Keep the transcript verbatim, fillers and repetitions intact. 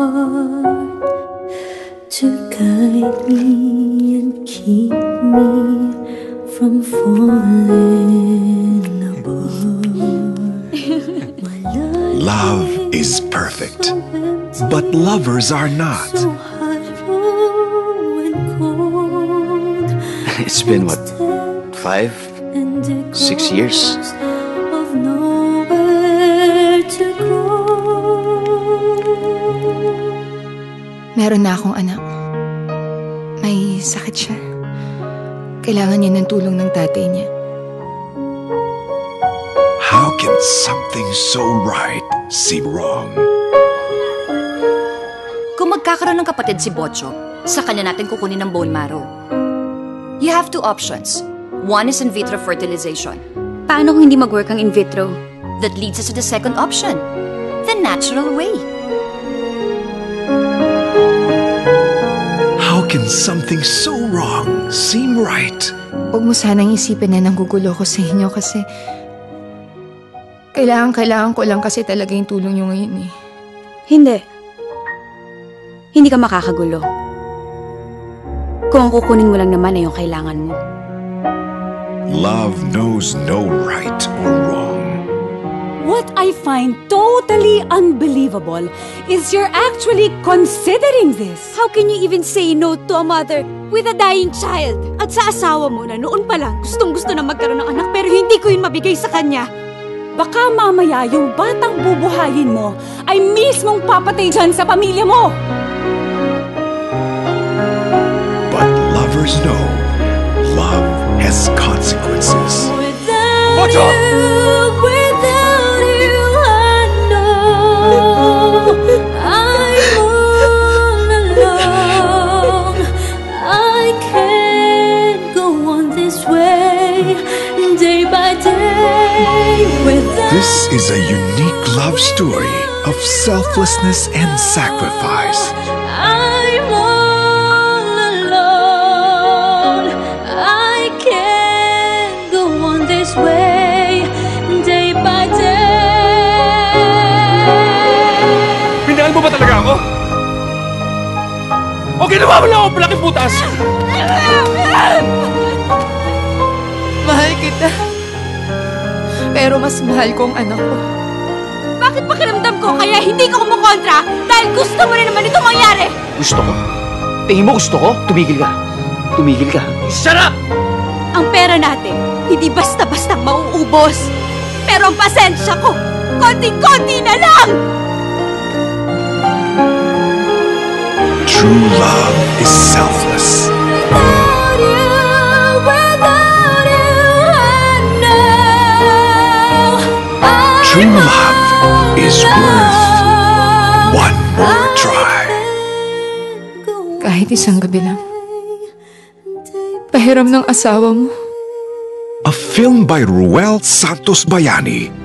heart to guide me and keep me from falling apart. Love is perfect, but lovers are not. It's been what, five, six years? Meron na akong anak. May sakit siya. Kailangan niya ng tulong ng tatay niya. How can something so right seem wrong? Kung magkakaroon ng kapatid si Bocho, sa kanya natin kukunin ng bone marrow. You have two options. One is in vitro fertilization. Paano kung hindi mag-work ang in vitro? That leads us to the second option. The natural way. How can something so wrong seem right? Huwag mo sanang isipin na nanggugulo ko sa inyo kasi kailangan-kailangan ko lang kasi talaga yung tulong nyo ngayon eh. Hindi. Hindi ka makakagulo. Kung ang kukunin mo lang naman ay yung kailangan mo. Love knows no right or wrong. What I find totally unbelievable is you're actually considering this. How can you even say no to a mother with a dying child? At sa asawa mo na noon pa lang gustong-gusto na magkaroon ng anak pero hindi ko yun mabigay sa kanya. Baka mamaya yung batang bubuhayin mo ay mismong papatay dyan sa pamilya mo. But lovers know love has consequences. Without you, without you, I know I'm all alone. I can't go on this way, day by day. Without This is a unique love story of selflessness and sacrifice. I'm all alone. I can't go on this way, day by day. Minahal mo ba talaga ako? O ginawa mo lang ako palaki putas? Mahal kita. Pero mas mahal ko ang anak ko. Bakit pakiramdam ko kaya hindi ko kumukontra? Dahil gusto mo rin naman ito mangyari. Gusto ko? Tingin mo gusto ko? Tumigil ka. Tumigil ka. Shut up! Ang pera natin, hindi basta-basta mauubos. Pero ang pasensya ko, konti-konti na lang! True love is selfless. Without you, without you, I know I'm True love is worth one more try. Kahit isang gabi lang. Pahiram ng asawa mo. A film by Ruel Santos Bayani.